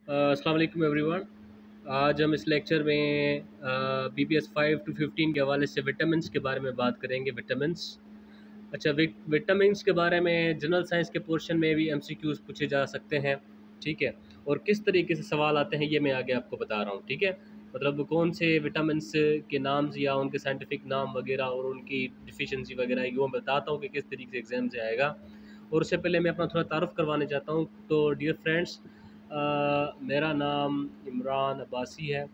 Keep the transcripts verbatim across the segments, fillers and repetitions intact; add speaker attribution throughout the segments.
Speaker 1: अस्सलाम वालेकुम एवरीवन। आज हम इस लेक्चर में B P S five to fifteen के हवाले से विटामिन्स के बारे में बात करेंगे। विटामिन्स, अच्छा, विटामिन्स के बारे में जनरल साइंस के पोर्शन में भी एम सी क्यूज़ पूछे जा सकते हैं, ठीक है। और किस तरीके से सवाल आते हैं ये मैं आगे आपको बता रहा हूँ, ठीक है। मतलब कौन से विटामिन्स के नाम या उनके साइंटिफिक नाम वगैरह और उनकी डिफिशिएंसी वगैरह ये मैं बताता हूँ कि किस तरीके से एग्ज़ाम से आएगा। और उससे पहले मैं अपना थोड़ा तारुफ करवाने चाहता हूँ। तो डियर फ्रेंड्स, मेरा नाम इमरान अब्बासी है,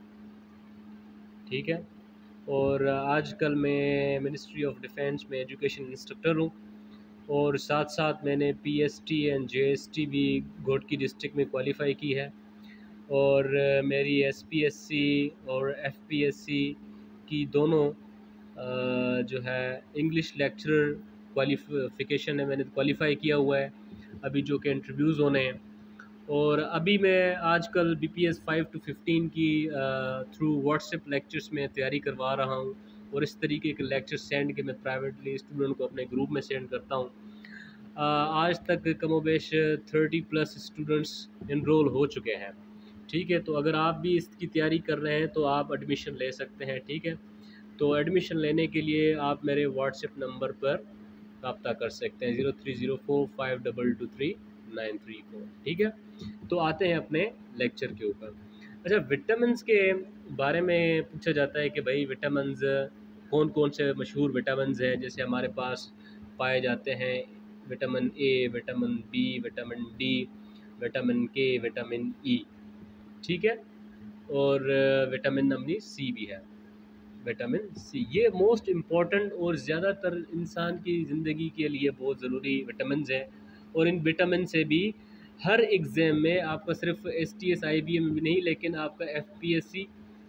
Speaker 1: ठीक है। और आजकल मैं मिनिस्ट्री ऑफ डिफेंस में एजुकेशन इंस्ट्रक्टर हूँ। और साथ साथ मैंने P S T and J S T भी घोटकी डिस्ट्रिक्ट में क्वालिफ़ाई की है। और मेरी एस पी एस सी और एफ पी एस सी की दोनों जो है इंग्लिश लेक्चरर क्वालिफ़िकेशन है, मैंने क्वालिफ़ाई किया हुआ है अभी, जो कि इंटरव्यूज़ होने हैं। और अभी मैं आजकल B P S five to fifteen की थ्रू व्हाट्सएप लेक्चर्स में तैयारी करवा रहा हूँ। और इस तरीके के लेक्चर सेंड के मैं प्राइवेटली स्टूडेंट को अपने ग्रुप में सेंड करता हूँ। आज तक कमोबेश थर्टी प्लस स्टूडेंट्स इनरोल हो चुके हैं, ठीक है। तो अगर आप भी इसकी तैयारी कर रहे हैं तो आप एडमिशन ले सकते हैं, ठीक है। तो एडमिशन लेने के लिए आप मेरे व्हाट्सएप नंबर पर रब्ता कर सकते हैं, zero three zero four five double two three nine three four, ठीक है। तो आते हैं अपने लेक्चर के ऊपर। अच्छा, विटामिन्स के बारे में पूछा जाता है कि भाई विटामिन्स कौन कौन से मशहूर विटामिन्स हैं। जैसे हमारे पास पाए जाते हैं vitamin A, vitamin B, vitamin D, vitamin K, vitamin E, ठीक है। और विटामिन नंबर सी भी है, विटामिन सी। ये मोस्ट इम्पॉर्टेंट और ज़्यादातर इंसान की ज़िंदगी के लिए बहुत ज़रूरी विटामिन्स हैं। और इन विटामिन से भी हर एग्ज़ाम में आपका सिर्फ S T S I B M में नहीं, लेकिन आपका F P S C,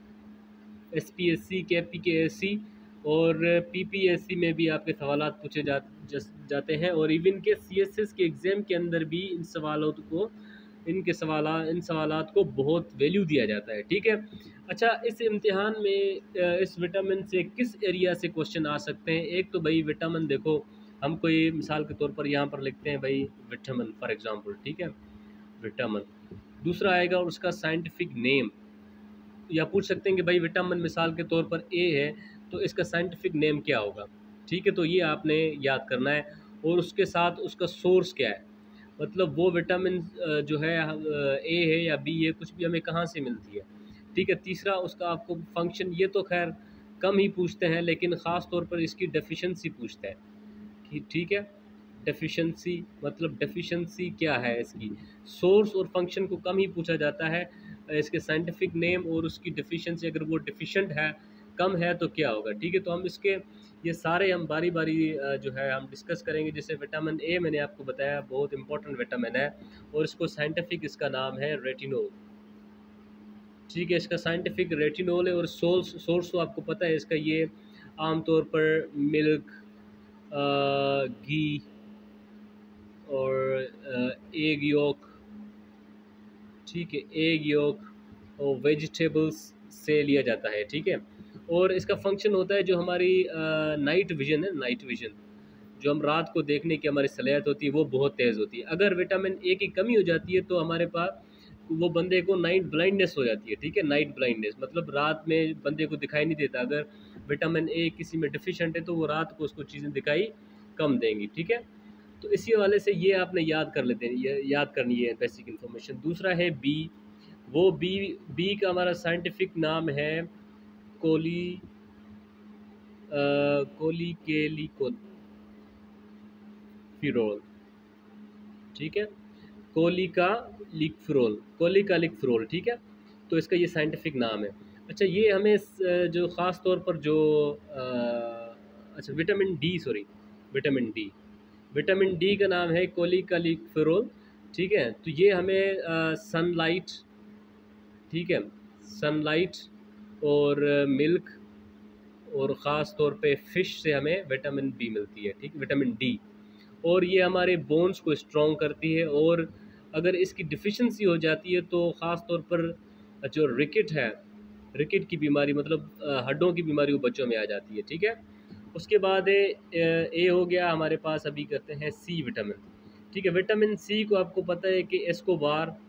Speaker 1: S P S C, K P के एस सी और पी पी एस सी में भी आपके सवालात पूछे जा, जाते हैं। और इवन के सी एस एस के एग्ज़ाम के अंदर भी इन सवालों को इनके सवाल इन सवालात को बहुत वैल्यू दिया जाता है, ठीक है। अच्छा, इस इम्तिहान में इस विटामिन से किस एरिया से क्वेश्चन आ सकते हैं। एक तो भाई विटामिन, देखो हम कोई मिसाल के तौर पर यहाँ पर लिखते हैं भाई विटामिन फॉर एग्जांपल, ठीक है, विटामिन। दूसरा आएगा उसका साइंटिफिक नेम, या पूछ सकते हैं कि भाई विटामिन मिसाल के तौर पर ए है तो इसका साइंटिफिक नेम क्या होगा, ठीक है। तो ये आपने याद करना है। और उसके साथ उसका सोर्स क्या है, मतलब वो विटामिन जो है ए है या बी है, कुछ भी हमें कहाँ से मिलती है, ठीक है। तीसरा उसका आपको फंक्शन, ये तो खैर कम ही पूछते हैं, लेकिन ख़ास तौर पर इसकी डेफिशिएंसी पूछते हैं, ठीक है। डेफिशिएंसी मतलब डेफिशिएंसी क्या है इसकी, सोर्स और फंक्शन को कम ही पूछा जाता है। इसके साइंटिफिक नेम और उसकी डेफिशिएंसी, अगर वो डेफिशिएंट है, कम है, तो क्या होगा, ठीक है। तो हम इसके ये सारे हम बारी बारी जो है हम डिस्कस करेंगे। जैसे विटामिन ए मैंने आपको बताया बहुत इंपॉर्टेंट विटामिन है, और इसको साइंटिफिक इसका नाम है रेटिनोल, ठीक है। इसका साइंटिफिक रेटिनोल है। और सोर्स सोर्स तो आपको पता है इसका, ये आमतौर पर मिल्क, घी और एग योक, ठीक है, एग योक और वेजिटेबल्स से लिया जाता है, ठीक है। और इसका फंक्शन होता है जो हमारी नाइट विजन है, नाइट विजन जो हम रात को देखने की हमारी सलाहियत होती है वो बहुत तेज़ होती है। अगर विटामिन ए की कमी हो जाती है तो हमारे पास वो बंदे को नाइट ब्लाइंडनेस हो जाती है, ठीक है। नाइट ब्लाइंडनेस मतलब रात में बंदे को दिखाई नहीं देता। अगर विटामिन ए किसी में डिफिशेंट है तो वो रात को उसको चीज़ें दिखाई कम देंगी, ठीक है। तो इसी हवाले से ये आपने याद कर लेते हैं, ये याद करनी है बेसिक इन्फॉर्मेशन। दूसरा है बी, वो बी बी का हमारा साइंटिफिक नाम है कोली कोली केलिको फिरोल, ठीक है, कोली का लिकफ्रोल, कोली का लिकफ्रोल, ठीक है। तो इसका ये साइंटिफिक नाम है। अच्छा, ये हमें जो ख़ास तौर पर जो आ, अच्छा vitamin D, sorry vitamin D, vitamin D का नाम है कोली का लिकफ्रोल, ठीक है। तो ये हमें सनलाइट, ठीक है, सनलाइट और मिल्क और ख़ास तौर पे फ़िश से हमें विटामिन बी मिलती है, ठीक, विटामिन डी। और ये हमारे बोन्स को स्ट्रॉन्ग करती है। और अगर इसकी डिफिशिएंसी हो जाती है तो ख़ास तौर पर जो रिकेट है, रिकेट की बीमारी मतलब हड्डों की बीमारी वो बच्चों में आ जाती है, ठीक है। उसके बाद ए, ए हो गया हमारे पास। अभी करते हैं सी विटामिन, ठीक है। विटामिन सी को आपको पता है कि एस्कोबार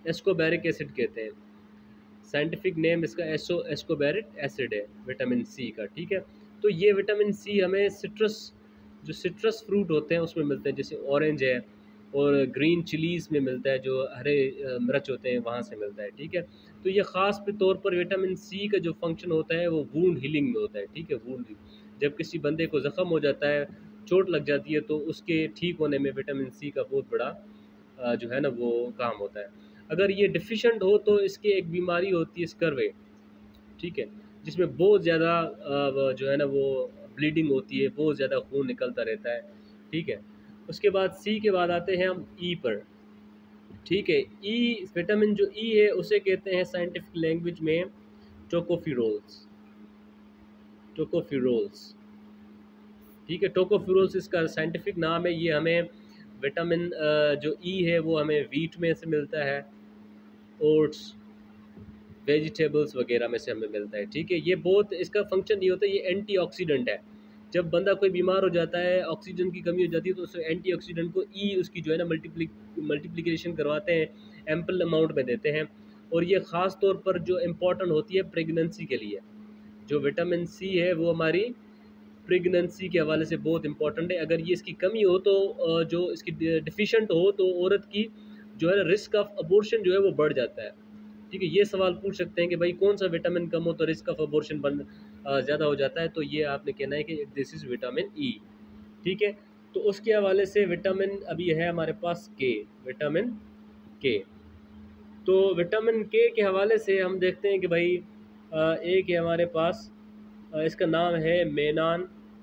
Speaker 1: एस्कोबैरिक एसिड कहते हैं, साइंटिफिक नेम इसका एसो एस्कोबैरिक एसिड है विटामिन सी का, ठीक है। तो ये विटामिन सी हमें सिट्रस, जो सिट्रस फ्रूट होते हैं उसमें मिलते हैं, जैसे ऑरेंज है, और ग्रीन चिलीज़ में मिलता है, जो हरे मिर्च होते हैं वहाँ से मिलता है, ठीक है। तो ये ख़ास पे तौर पर विटामिन सी का जो फंक्शन होता है वो वूंड हीलिंग में होता है, ठीक है। वूंड, जब किसी बंदे को ज़ख़म हो जाता है, चोट लग जाती है, तो उसके ठीक होने में विटामिन सी का बहुत बड़ा जो है ना वो काम होता है। अगर ये डिफिशेंट हो तो इसकी एक बीमारी होती है स्कर्वे, ठीक है, जिसमें बहुत ज़्यादा जो है ना वो ब्लीडिंग होती है, बहुत ज़्यादा खून निकलता रहता है, ठीक है। उसके बाद सी के बाद आते हैं हम ई पर, ठीक है। ई विटामिन जो ई है उसे कहते हैं साइंटिफिक लैंग्वेज में टोकोफिरोल्स, टोकोफिरोल्स, ठीक है। टोकोफिरोल्स इसका साइंटिफिक नाम है। ये हमें विटामिन जो ई है वो हमें वीट में से मिलता है, ओट्स, वेजिटेबल्स वगैरह में से हमें मिलता है, ठीक है। ये बहुत, इसका फंक्शन ये होता है, ये एंटीऑक्सीडेंट है। जब बंदा कोई बीमार हो जाता है, ऑक्सीजन की कमी हो जाती है, तो उस एंटीऑक्सीडेंट को ई उसकी जो है ना मल्टीप्लिक मल्टीप्लिकेशन करवाते हैं, एम्पल अमाउंट में देते हैं। और ये ख़ास तौर पर जो इम्पॉर्टेंट होती है प्रेगनेंसी के लिए, जो विटामिन सी है वो हमारी प्रेगनेंसी के हवाले से बहुत इंपॉर्टेंट है। अगर ये इसकी कमी हो तो जो इसकी डिफिशेंट हो तो औरत की जो है रिस्क ऑफ अबॉर्शन जो है वो बढ़ जाता है, ठीक है। ये सवाल पूछ सकते हैं कि भाई कौन सा विटामिन कम हो तो रिस्क ऑफ अबॉर्शन बन ज़्यादा हो जाता है, तो ये आपने कहना है कि दिस इज़ विटामिन ई, ठीक है। तो उसके हवाले से विटामिन अभी है हमारे पास के, विटामिन के। तो विटामिन के के हवाले से हम देखते हैं कि भाई एक है हमारे पास, इसका नाम है मेनान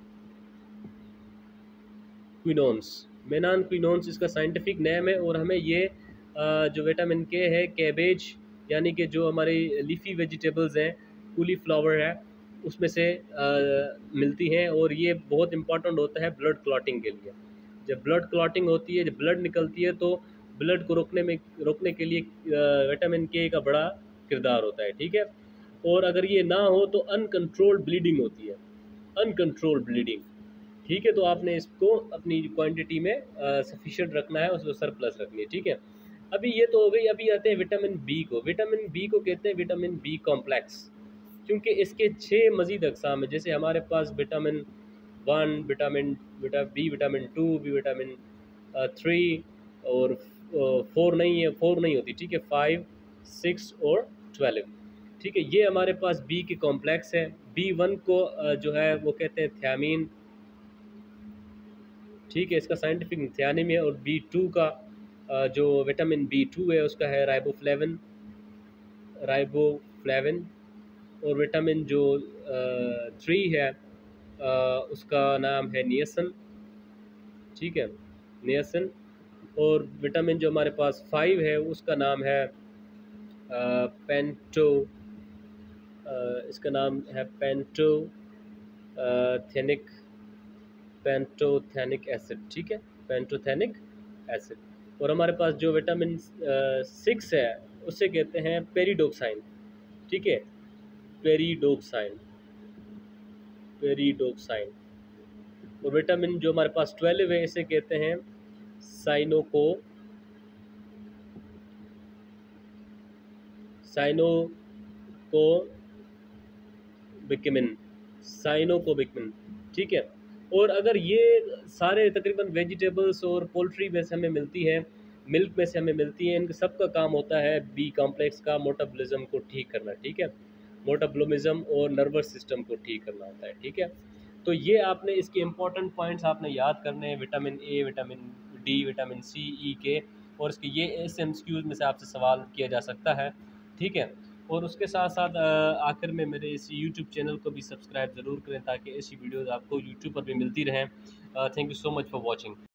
Speaker 1: क्विनोन्स, मेनान क्विनोन्स इसका साइंटिफिक नेम है। और हमें ये जो विटामिन के है कैबेज, यानी कि जो हमारी लीफी वेजिटेबल्स हैं, कॉलीफ्लावर है, उसमें से आ, मिलती हैं। और ये बहुत इंपॉर्टेंट होता है ब्लड क्लॉटिंग के लिए। जब ब्लड क्लॉटिंग होती है, जब ब्लड निकलती है, तो ब्लड को रोकने में रोकने के लिए विटामिन के का बड़ा किरदार होता है, ठीक है। और अगर ये ना हो तो अनकंट्रोल्ड ब्लीडिंग होती है, अनकंट्रोल्ड ब्लीडिंग, ठीक है। तो आपने इसको अपनी क्वांटिटी में सफिशिएंट रखना है, उसको सरप्लस रखनी है, ठीक है। अभी ये तो हो गई। अभी आते हैं विटामिन बी को। विटामिन बी को कहते हैं विटामिन बी कॉम्प्लेक्स, क्योंकि इसके छः मज़ीद अक़साम है। जैसे हमारे पास vitamin one, vitamin vita B vitamin two, B vitamin three, और फोर नहीं है, फोर नहीं होती, ठीक है, फाइव, सिक्स और ट्वेल्व, ठीक है। ये हमारे पास बी के कॉम्प्लेक्स है। बी वन को जो है वो कहते हैं थियामीन, ठीक है, इसका साइंटिफिक थियानीम है। और बी टू का जो विटामिन बी टू है उसका है राइबोफ्लेविन, राइबोफ्लेविन। और विटामिन जो थ्री है आ, उसका नाम है नियासिन, ठीक है, नियासिन। और विटामिन जो हमारे पास फाइव है उसका नाम है आ, पेंटो, आ, इसका नाम है पेंटो थेनिक पेंटोथेनिक एसिड, ठीक है, पेंटोथेनिक एसिड। और हमारे पास जो विटामिन सिक्स है उसे कहते हैं पेरिडोक्साइन, ठीक है, पेरिडोक्साइन, पेरिडोक्साइन। और विटामिन जो हमारे पास ट्वेल्व है इसे कहते हैं साइनोको, साइनोको बिकमिन, साइनोकोबिकमिन, ठीक है। और अगर ये सारे तकरीबन वेजिटेबल्स और पोल्ट्री में से हमें मिलती है, मिल्क में से हमें मिलती है, इनका सबका काम होता है बी कॉम्प्लेक्स का मोटाबॉलिज्म को ठीक करना, ठीक है, मोटाबॉलिज्म और नर्वस सिस्टम को ठीक करना होता है, ठीक है। तो ये आपने इसके इम्पोर्टेंट पॉइंट्स आपने याद करने हैं, vitamin A, vitamin D, vitamin C, E K. और इसके ये एस एम क्यूज़ में से आपसे सवाल किया जा सकता है, ठीक है। और उसके साथ साथ आखिर में मेरे इस यूट्यूब चैनल को भी सब्सक्राइब ज़रूर करें ताकि ऐसी वीडियोज़ आपको यूट्यूब पर भी मिलती रहें। Thank you so much for watching.